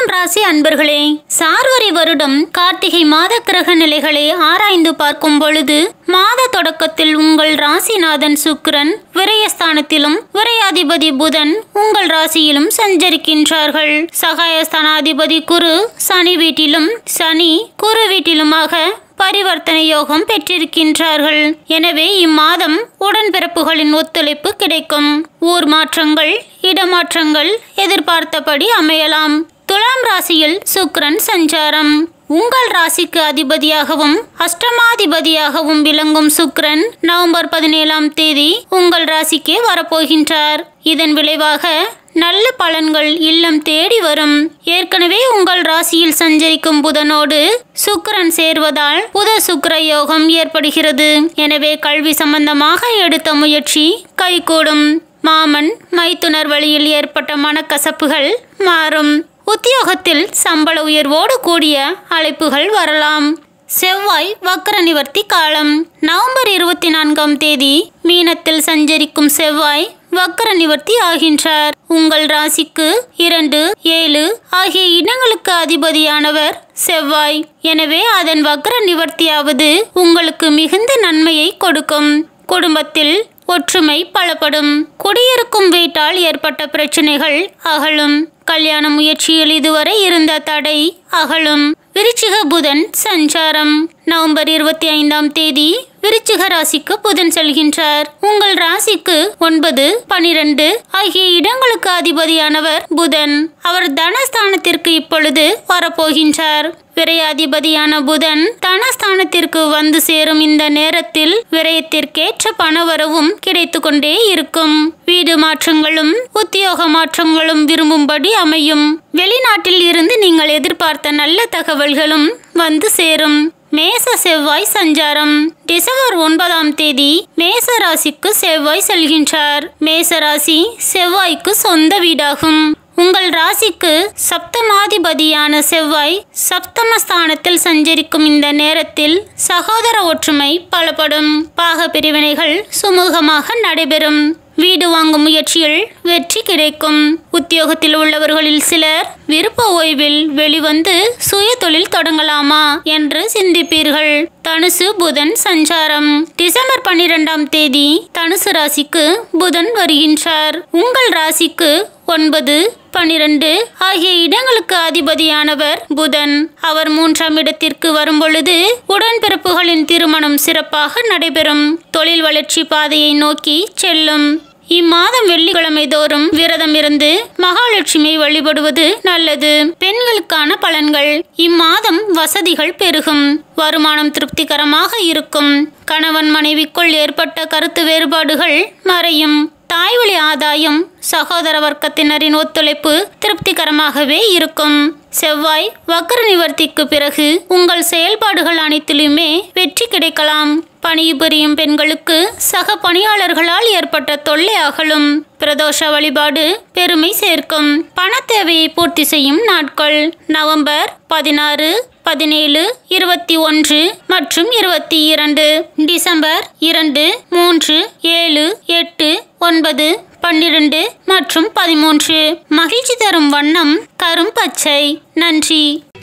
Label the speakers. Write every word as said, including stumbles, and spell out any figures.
Speaker 1: துலாம் ராசி அன்பர்களே, சார்வரி வருடம் கார்த்திகை மாத கிரக நிலைகளை ஆராய்ந்து பார்க்கும் பொழுது மாத தொடக்கத்தில் உங்கள் ராசிநாதன் சுக்கிரன் விரயஸ்தானத்திலும் விரயாதிபதி புதன் உங்கள் ராசியிலும் சஞ்சரிக்கின்றார்கள். சகாயஸ்தானாதிபதி குரு சனி வீட்டிலும் சனி குரு வீட்டிலுமாக பரிவர்த்தனை யோகம் பெற்றிருக்கின்றார்கள். எனவே இம்மாதம் உடன்பிறப்புகளின் ஒத்துழைப்பு கிடைக்கும். ஊர் மாற்றங்கள், இடமாற்றங்கள் எதிர்பார்த்தபடி அமையலாம். துலாம் ராசியில் சுக்கிரன் சஞ்சாரம். உங்கள் ராசிக்கு அதிபதியாகவும் அஷ்டமாதிபதியாகவும் விளங்கும் சுக்கிரன் நவம்பர் பதினேழாம் தேதி உங்கள் ராசிக்கே வரப்போகின்றார். இதன் விளைவாக நல்ல பலன்கள் இல்லம் தேடி வரும். ஏற்கனவே உங்கள் ராசியில் சஞ்சரிக்கும் புதனோடு சுக்கிரன் சேர்வதால் புத சுக்கிர யோகம் ஏற்படுகிறது. எனவே கல்வி சம்பந்தமாக எடுத்த முயற்சி கைகூடும். மாமன் மைத்துனர் வழியில் ஏற்பட்ட மனக்கசப்புகள் மாறும். உத்தியோகத்தில் சம்பள உயர்வோடு கூடிய அழைப்புகள் வரலாம். செவ்வாய் வக்ர நிவர்த்தி காலம். நவம்பர் இருபத்தி நான்காம் தேதி மீனத்தில் சஞ்சரிக்கும் செவ்வாய் வக்ர நிவர்த்தி ஆகின்றார். உங்கள் ராசிக்கு இரண்டு ஏழு ஆகிய இடங்களுக்கு அதிபதியானவர் செவ்வாய். எனவே அதன் வக்ர நிவர்த்தியாவது உங்களுக்கு மிகுந்த நன்மையை கொடுக்கும். குடும்பத்தில் ஒற்றுமை பலப்படும். குடியிருக்கும் வீட்டால் ஏற்பட்ட பிரச்சனைகள் அகலும். கல்யாண முயற்சியில் இதுவரை இருந்த தடை அகலும். விருச்சிக புதன் சஞ்சாரம். நவம்பர் இருபத்தி ஐந்தாம் தேதி விருச்சிக ராசிக்கு புதன் செல்கின்றார். உங்கள் ராசிக்கு ஒன்பது பனிரெண்டு ஆகிய இடங்களுக்கு அதிபதியானவர் புதன். அவர் தனஸ்தானத்திற்கு இப்பொழுது வரப்போகின்றார். விரயாதிபதியான புதன் தனஸ்தானத்திற்கு வந்து சேரும் இந்த நேரத்தில் விரயத்திற்கேற்ற பணவரவும் கிடைத்து கொண்டே இருக்கும். வீடு மாற்றங்களும் உத்தியோக மாற்றங்களும் விரும்பும்படி அமையும். வெளிநாட்டில் இருந்து நீங்கள் எதிர்பார்த்த நல்ல தகவல்களும் வந்து சேரும். மேச செவ்வாய் சஞ்சாரம். டிசம்பர் ஒன்பதாம் தேதி மேச ராசிக்கு செவ்வாய் செல்கின்றார். மேச ராசி செவ்வாய்க்கு சொந்த வீடாகும். உங்கள் ராசிக்கு சப்தமாதிபதியான செவ்வாய் சப்தமஸ்தானத்தில் சஞ்சரிக்கும் இந்த நேரத்தில் சகோதர ஒற்றுமை பலப்படும். பாக பிரிவினைகள் சுமூகமாக நடைபெறும். வீடு வாங்கும் முயற்சியில் வெற்றி கிடைக்கும். உத்தியோகத்தில் உள்ளவர்களில் சிலர் விருப்ப ஓய்வில் வெளிவந்து சுய தொழில் தொடங்கலாமா என்று சிந்திப்பீர்கள். தனுசு புதன் சஞ்சாரம். டிசம்பர் பன்னிரெண்டாம் தேதி தனுசு ராசிக்கு புதன் வருகின்றார். உங்கள் ராசிக்கு ஒன்பது பனிரெண்டு ஆகிய இடங்களுக்கு அதிபதியானவர் புதன். அவர் மூன்றாம் இடத்திற்கு வரும் பொழுது உடன்பிறப்புகளின் திருமணம் சிறப்பாக நடைபெறும். தொழில் வளர்ச்சி பாதையை நோக்கி செல்லும். இம்மாதம் வெள்ளிக்கிழமை தோறும் விரதம் இருந்து மகாலட்சுமி வழிபடுவது நல்லது. பெண்களுக்கான பலன்கள். இம்மாதம் வசதிகள் பெருகும். வருமானம் திருப்திகரமாக இருக்கும். கணவன் மனைவிக்குள் ஏற்பட்ட கருத்து வேறுபாடுகள் மறையும். தாய்வழி ஆதாயம், சகோதர வர்க்கத்தினரின் ஒத்துழைப்பு திருப்திகரமாகவே இருக்கும். செவ்வாய் வக்ர நிவர்த்திக்கு பிறகு உங்கள் செயல்பாடுகள் அனைத்திலுமே வெற்றி கிடைக்கலாம். பணிபுரியும் பெண்களுக்கு சக பணியாளர்களால் ஏற்பட்ட தொல்லை அகலும். பிரதோஷ வழிபாடு பெருமை சேர்க்கும். பண தேவையை பூர்த்தி செய்யும் நாட்கள் நவம்பர் பதினாறு பதினேழு இருபத்தி ஒன்று மற்றும் இருபத்தி இரண்டு. டிசம்பர் இரண்டு மூன்று ஏழு எட்டு ஒன்பது பன்னிரண்டு மற்றும் பதிமூன்று. மகிழ்ச்சி தரும் வண்ணம் கரும் பச்சை. நன்றி.